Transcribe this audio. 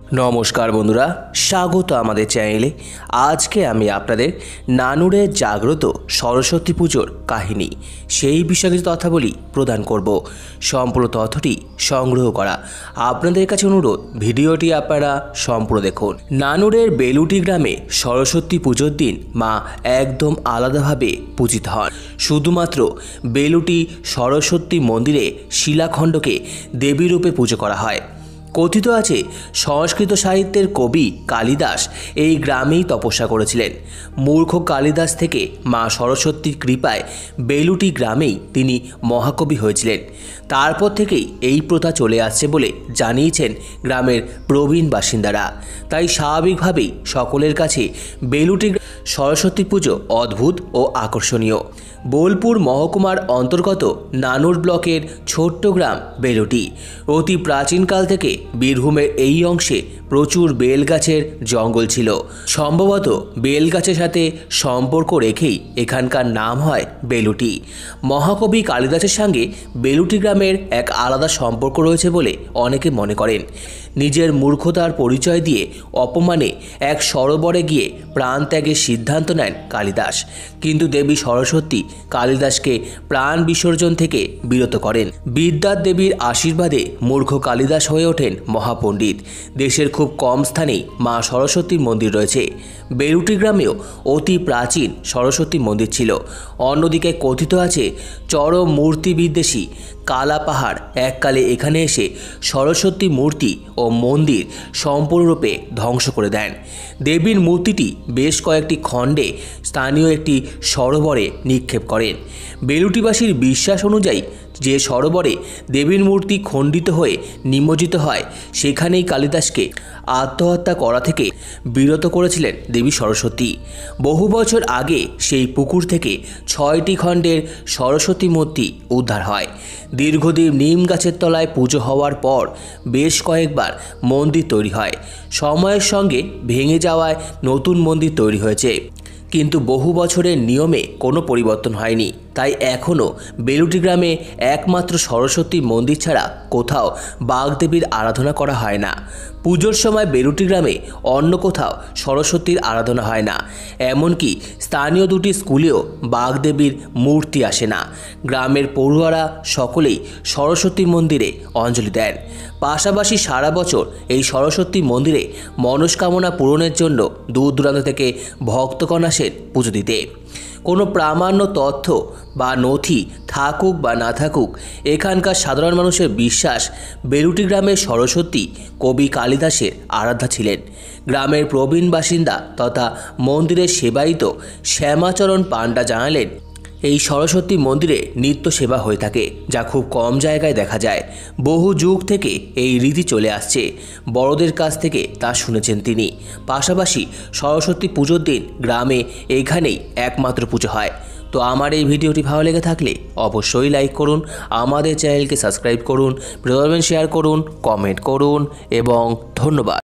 নমস্কার বন্ধুরা, স্বাগত আমাদের চ্যানেলে। আজকে আমি আপনাদের নানুরে জাগ্রত সরস্বতী পুজোর কাহিনী সেই বিষয়ে কিছু তথ্যাবলী প্রদান করব। সম্পূর্ণ তথ্যটি সংগ্রহ করা আপনাদের কাছে অনুরোধ, ভিডিওটি আপনারা সম্পূর্ণ দেখুন। নানুরের বেলুটি গ্রামে সরস্বতী পুজোর দিন মা একদম আলাদাভাবে পূজিত হন। শুধুমাত্র বেলুটি সরস্বতী মন্দিরে শিলাখণ্ডকে দেবীরূপে পুজো করা হয়। কথিত আছে, সংস্কৃত সাহিত্যের কবি কালিদাস এই গ্রামেই তপস্যা করেছিলেন। মূর্খ কালিদাস থেকে মা সরস্বতীর কৃপায় বেলুটি গ্রামেই তিনি মহাকবি হয়েছিলেন। তারপর থেকেই এই প্রথা চলে আসছে বলে জানিয়েছেন গ্রামের প্রবীণ বাসিন্দারা। তাই স্বাভাবিকভাবেই সকলের কাছে বেলুটি সরস্বতী পুজো অদ্ভুত ও আকর্ষণীয়। বোলপুর মহকুমার অন্তর্গত নানুর ব্লকের ছোট্ট গ্রাম বেলুটি। অতি প্রাচীনকাল থেকে বীরভূমের এই অংশে প্রচুর বেলগাছের জঙ্গল ছিল। সম্ভবত বেলগাছের সাথে সম্পর্ক রেখেই এখানকার নাম হয় বেলুটি। মহাকবি কালিদাসের সঙ্গে বেলুটি গ্রামের এক আলাদা সম্পর্ক রয়েছে বলে অনেকে মনে করেন। নিজের মূর্খতার পরিচয় দিয়ে অপমানে এক সরোবরে গিয়ে প্রাণ ত্যাগের সিদ্ধান্ত নেন কালিদাস। কিন্তু দেবী সরস্বতী কালিদাসকে প্রাণ বিসর্জন থেকে বিরত করেন। বিদ্যার দেবীর আশীর্বাদে মূর্খ কালিদাস হয়ে ওঠেন মহাপণ্ডিত। দেশের খুব কম স্থানেই মা সরস্বতীর মন্দির রয়েছে। বেলুটি গ্রামেও অতি প্রাচীন সরস্বতী মন্দির ছিল। অন্যদিকে কথিত আছে, চরম মূর্তি বিদ্বেষী কালা পাহাড় এককালে এখানে এসে সরস্বতী মূর্তি ও মন্দির সম্পূর্ণরূপে ধ্বংস করে দেন। দেবীর মূর্তিটি বেশ কয়েকটি খণ্ডে স্থানীয় একটি সরোবরে নিক্ষেপ করেন। বেলুটিবাসীর বিশ্বাস অনুযায়ী যে সরোবরে দেবীর মূর্তি খণ্ডিত হয়ে নিমজ্জিত হয়, সেখানেই কালিদাসকে আত্মহত্যা করা থেকে বিরত করেছিলেন দেবী সরস্বতী। বহু বছর আগে সেই পুকুর থেকে 6টি খণ্ডের সরস্বতী মূর্তি উদ্ধার হয়। দীর্ঘদিন নিম গাছের তলায় পুজো হওয়ার পর বেশ কয়েকবার মন্দির তৈরি হয়। সময়ের সঙ্গে ভেঙে যাওয়ায় নতুন মন্দির তৈরি হয়েছে, কিন্তু বহু বছরের নিয়মে কোনো পরিবর্তন হয়নি। তাই এখনও বেলুটি গ্রামে একমাত্র সরস্বতী মন্দির ছাড়া কোথাও বাগদেবীর আরাধনা করা হয় না। পুজোর সময় বেলুটি গ্রামে অন্য কোথাও সরস্বতীর আরাধনা হয় না। এমনকি স্থানীয় দুটি স্কুলেও বাগদেবীর মূর্তি আসে না। গ্রামের পড়ুয়ারা সকলেই সরস্বতী মন্দিরে অঞ্জলি দেন। পাশাপাশি সারা বছর এই সরস্বতী মন্দিরে মনস্কামনা পূরণের জন্য দূর দূরান্ত থেকে ভক্তগণ আসেন পুজো দিতে। কোনো প্রামাণ্য তথ্য বা নথি থাকুক বা না থাকুক, এখানকার সাধারণ মানুষের বিশ্বাস বেলুটি গ্রামের সরস্বতী কবি কালিদাসের আরাধ্যা ছিলেন। গ্রামের প্রবীণ বাসিন্দা তথা মন্দিরের সেবায়িত শ্যামাচরণ পাণ্ডা জানালেন, এই সরস্বতী মন্দিরে নিত্য সেবা হয়ে থাকে, যা খুব কম জায়গায় দেখা যায়। বহু যুগ থেকে এই রীতি চলে আসছে। বড়দের কাছ থেকে তা শুনেছেন তিনি। পাশাপাশি সরস্বতী পুজোর দিন গ্রামে এখানেই একমাত্র পুজো হয়। তো আমার এই ভিডিওটি ভালো লেগে থাকলে অবশ্যই লাইক করুন, আমাদের চ্যানেলকে সাবস্ক্রাইব করুন, শেয়ার করুন, কমেন্ট করুন এবং ধন্যবাদ।